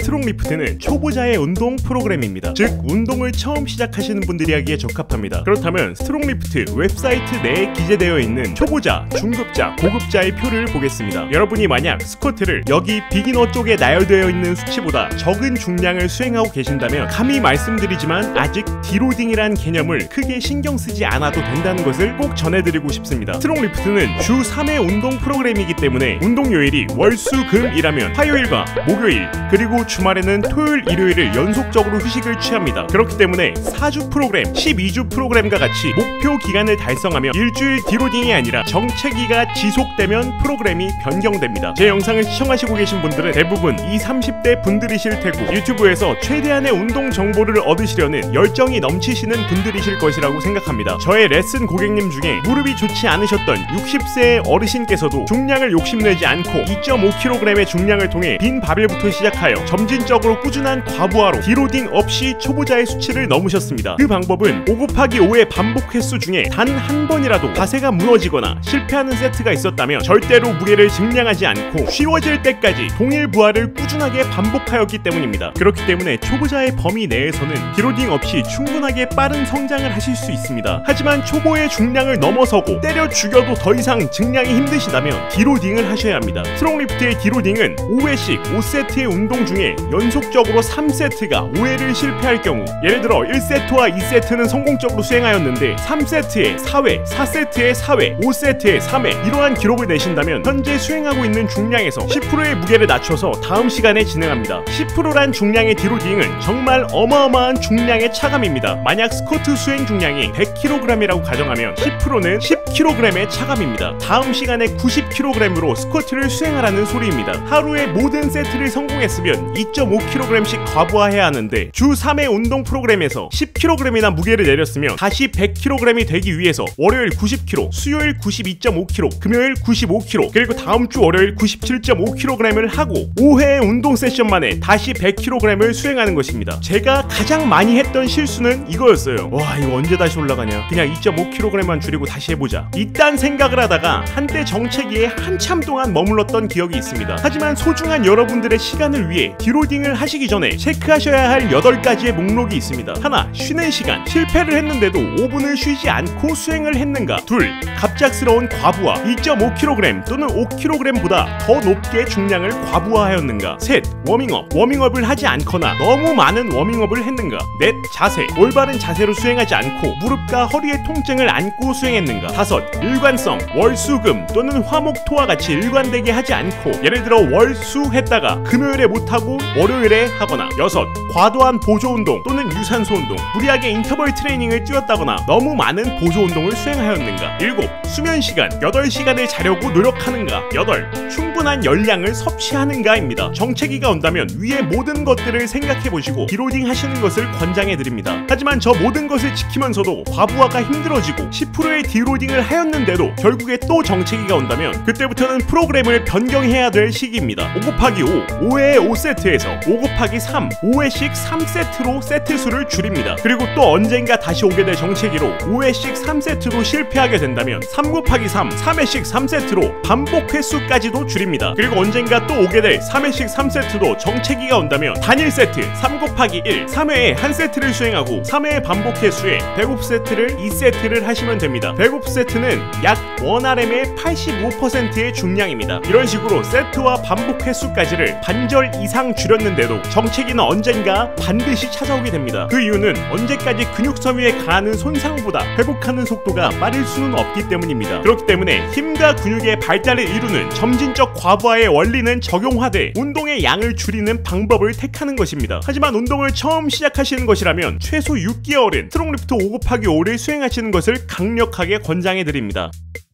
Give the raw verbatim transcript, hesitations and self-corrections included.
스트롱 리프트는 초보자의 운동 프로그램입니다. 즉 운동을 처음 시작하시는 분들이 하기에 적합합니다. 그렇다면 스트롱 리프트 웹사이트 내에 기재되어 있는 초보자, 중급자, 고급자의 표를 보겠습니다. 여러분이 만약 스쿼트를 여기 비기너 쪽에 나열되어 있는 수치보다 적은 중량을 수행하고 계신다면 감히 말씀드리지만 아직 디로딩이란 개념을 크게 신경 쓰지 않아도 된다는 것을 꼭 전해드리고 싶습니다. 스트롱 리프트는 주 삼 회 운동 프로그램이기 때문에 운동 요일이 월, 수, 금이라면 화요일과 목요일 그리고 주말에는 토요일, 일요일을 연속적으로 휴식을 취합니다. 그렇기 때문에 사 주 프로그램, 십이 주 프로그램과 같이 목표 기간을 달성하면 일주일 디로딩이 아니라 정체기가 지속되면 프로그램이 변경됩니다. 제 영상을 시청하시고 계신 분들은 대부분 이십, 삼십 대 분들이실 테고 유튜브에서 최대한의 운동 정보를 얻으시려는 열정이 넘치시는 분들이실 것이라고 생각합니다. 저의 레슨 고객님 중에 무릎이 좋지 않으셨던 육십 세의 어르신께서도 중량을 욕심내지 않고 이 점 오 킬로그램의 중량을 통해 빈 바벨부터 시작하여 점진적으로 꾸준한 과부하로 디로딩 없이 초보자의 수치를 넘으셨습니다. 그 방법은 오 곱하기 오의 반복 횟수 중에 단 한 번이라도 자세가 무너지거나 실패하는 세트가 있었다면 절대로 무게를 증량하지 않고 쉬워질 때까지 동일 부하를 꾸준하게 반복하였기 때문입니다. 그렇기 때문에 초보자의 범위 내에서는 디로딩 없이 충분하게 빠른 성장을 하실 수 있습니다. 하지만 초보의 중량을 넘어서고 때려 죽여도 더 이상 증량이 힘드시다면 디로딩을 하셔야 합니다. 스트롱 리프트의 디로딩은 오 회씩 오 세트의 운동 중에 연속적으로 삼 세트가 오 회를 실패할 경우, 예를 들어 일 세트와 이 세트는 성공적으로 수행하였는데 삼 세트에 사 회, 사 세트에 사 회, 오 세트에 삼 회 이러한 기록을 내신다면 현재 수행하고 있는 중량에서 십 퍼센트의 무게를 낮춰서 다음 시간에 진행합니다. 십 퍼센트란 중량의 디로딩은 정말 어마어마한 중량의 차감입니다. 만약 스쿼트 수행 중량이 백 킬로그램이라고 가정하면 십 퍼센트는 십 킬로그램의 차감입니다. 다음 시간에 구십 킬로그램으로 스쿼트를 수행하라는 소리입니다. 하루에 모든 세트를 성공했으면 이 점 오 킬로그램씩 과부하해야 하는데 주 삼 회 운동 프로그램에서 십 킬로그램이나 무게를 내렸으면 다시 백 킬로그램이 되기 위해서 월요일 구십 킬로그램, 수요일 구십이 점 오 킬로그램, 금요일 구십오 킬로그램, 그리고 다음 주 월요일 구십칠 점 오 킬로그램을 하고 오 회의 운동 세션 만에 다시 백 킬로그램을 수행하는 것입니다. 제가 가장 많이 했던 실수는 이거였어요. 와, 이거 언제 다시 올라가냐, 그냥 이 점 오 킬로그램만 줄이고 다시 해보자, 이딴 생각을 하다가 한때 정체기에 한참 동안 머물렀던 기억이 있습니다. 하지만 소중한 여러분들의 시간을 위해 디로딩을 하시기 전에 체크하셔야 할 여덟 가지의 목록이 있습니다. 하나, 쉬는 시간. 실패를 했는데도 오 분을 쉬지 않고 수행을 했는가. 둘, 갑작스러운 과부하. 이 점 오 킬로그램 또는 오 킬로그램보다 더 높게 중량을 과부하하였는가. 셋, 워밍업. 워밍업을 하지 않거나 너무 많은 워밍업을 했는가. 넷, 자세. 올바른 자세로 수행하지 않고 무릎과 허리의 통증을 안고 수행했는가. 다섯, 일관성. 월, 수, 금 또는 화목, 토와 같이 일관되게 하지 않고 예를 들어 월, 수 했다가 금요일에 못하고 월요일에 하거나. 여섯, 과도한 보조 운동 또는 유산소 운동, 무리하게 인터벌 트레이닝을 뛰었다거나 너무 많은 보조 운동을 수행하였는가. 일곱, 수면 시간. 여덟 시간을 자려고 노력하는가. 여덟, 충분한 열량을 섭취하는가입니다. 정체기가 온다면 위의 모든 것들을 생각해보시고 디로딩 하시는 것을 권장해드립니다. 하지만 저 모든 것을 지키면서도 과부하가 힘들어지고 십 퍼센트의 디로딩을 하였는데도 결국에 또 정체기가 온다면 그때부터는 프로그램을 변경해야 될 시기입니다. 오 곱하기 오, 오 회의 오 세트에서 오 곱하기 삼, 오 회씩 삼 세트로 세트 수를 줄입니다. 그리고 또 언젠가 다시 오게 될 정체기로 오 회씩 삼 세트로 실패하게 된다면 삼 곱하기 삼, 삼 회씩 삼 세트로 반복 횟수까지도 줄입니다. 그리고 언젠가 또 오게 될 삼 회씩 삼 세트도 정체기가 온다면 단일 세트 삼 곱하기 일, 삼 회에 한 세트를 수행하고 삼 회의 반복 횟수에 백오프 세트를 이 세트를 하시면 됩니다. 백오프 세트는 약 일 알엠의 팔십오 퍼센트의 중량입니다. 이런 식으로 세트와 반복 횟수까지를 반절 이상 줄였는데도 정체기는 언젠가 반드시 찾아오게 됩니다. 그 이유는 언제까지 근육섬 위에 가하는 손상보다 회복하는 속도가 빠를 수는 없기 때문입니다. 그렇기 때문에 힘과 근육의 발달을 이루는 점진적 과부하의 원리는 적용하되 운동의 양을 줄이는 방법을 택하는 것입니다. 하지만 운동을 처음 시작하시는 것이라면 최소 육 개월은 스트롱 리프트 오 곱하기 오를 수행하시는 것을 강력하게 권장해드립니다.